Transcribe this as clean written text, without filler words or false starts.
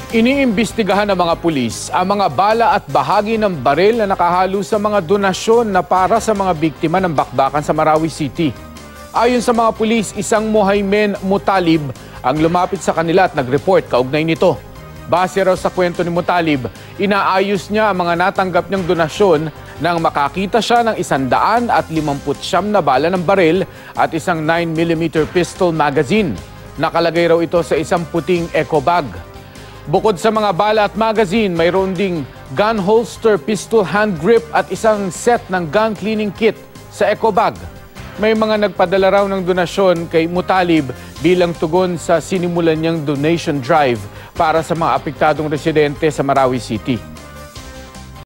Iniimbestigahan ng mga pulis ang mga bala at bahagi ng baril na nakahalo sa mga donasyon na para sa mga biktima ng bakbakan sa Marawi City. Ayon sa mga pulis, isang Muhaymen Mutalib ang lumapit sa kanila at nag-report kaugnay nito. Base raw sa kwento ni Mutalib, inaayos niya ang mga natanggap niyang donasyon nang makakita siya ng 159 na bala ng baril at isang 9mm pistol magazine. Nakalagay raw ito sa isang puting eco bag. Bukod sa mga bala at magazine, mayroon ding gun holster, pistol hand grip at isang set ng gun cleaning kit sa eco bag. May mga nagpadala raw ng donasyon kay Mutalib bilang tugon sa sinimulan niyang donation drive para sa mga apektadong residente sa Marawi City.